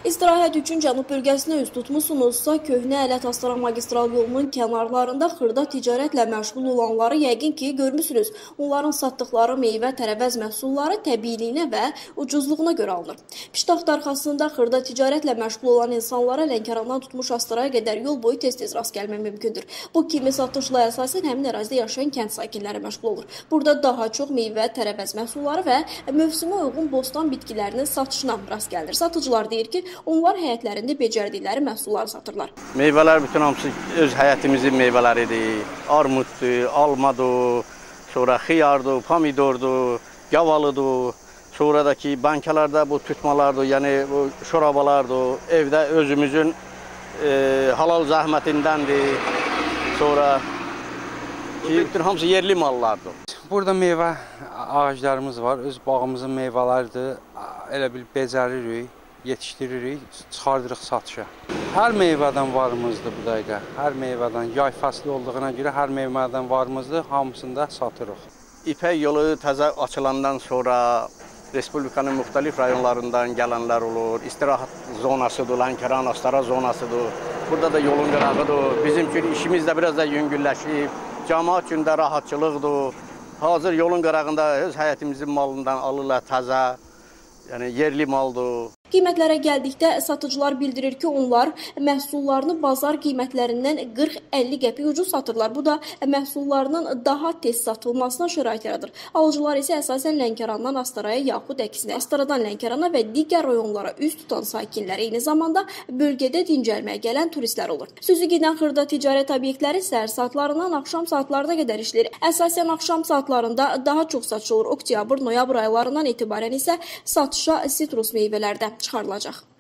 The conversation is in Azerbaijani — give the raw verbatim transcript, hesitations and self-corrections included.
İstirahət üçün Cənub bölgəsinə üz tutmusunuzsa, Köhnə Ələt-Astara magistral yolunun kənarlarında xırda ticarətlə məşğul olanları yəqin ki, görmüsünüz. Onların satdıqları meyvə, tərəvəz məhsulları təbiiliyinə və ucuzluğuna görə alınır. Piştaxt arxasında xırda ticarətlə məşğul olan insanlara Lənkərandan tutmuş Astaraya qədər yol boyu tez-tez rast gəlmək mümkündür. Bu kimi satışla əsasən həmin ərazidə yaşayan kənd sakinləri məşğul olur. Burada daha çox meyvə, tərəvəz məhsulları və mövsümə uyğun bostan bitkilərinin satışına rast gəlir. Satıcılar deyir ki, onlar həyətlərində becərdikləri məhsulları satırlar. Meyvələr bütün hamısı öz həyətimizin meyvələridir. Armuddur, almadır, sonra xiyardır, pomidordur, gavalıdır. Sonradakı bankalarda bu tutmalardır, yəni bu şorabalardır. Evdə özümüzün e, halal zəhmətindəndir. Sonra ki, bütün hamısı yerli mallardır. Burada meyvə ağaclarımız var, öz bağımızın meyvələridir. Elə bil becəririk, yetişdiririk, çıxardırıq satışa. Hər meyvədən varımızdır bu dəqiqə. Hər meyvədən, yay fəsli olduğuna görə hər meyvədən varımızdır, hamısını da satırıq. İpək yolu təzə açılandan sonra Respublikanın müxtəlif rayonlarından gələnlər olur. İstirahət zonasıdır, Lənkəran, Astara zonasıdır. Burada da yolun qırağıdır. Bizim üçün işimiz də biraz da yüngülləşib. Cəmaət üçün də rahatçılıqdır. Hazır yolun qırağında öz həyətimizin malından alırlar təzə, yəni yerli maldır. Qiymətlərə gəldikdə satıcılar bildirir ki, onlar məhsullarını bazar qiymətlərindən qırx əlli qəpik ucuz satırlar. Bu da məhsullarının daha tez satılmasına şərait yaradır. Alıcılar isə əsasən Lənkərandan Astaraya yaxud əksinə, Astaradan Lənkərana və digər rayonlara üz tutan sakinlər, eyni zamanda bölgədə dincəlməyə gələn turistlər olur. Sözü gedən xırda ticarət obyektləri səhər saatlarından axşam saatlarına qədər işləyir. Əsasən axşam saatlarında daha çox satışılır. Oktyabr, noyabr aylarından etibarən isə satışa sitrus meyvələrdə çıxarılacaq.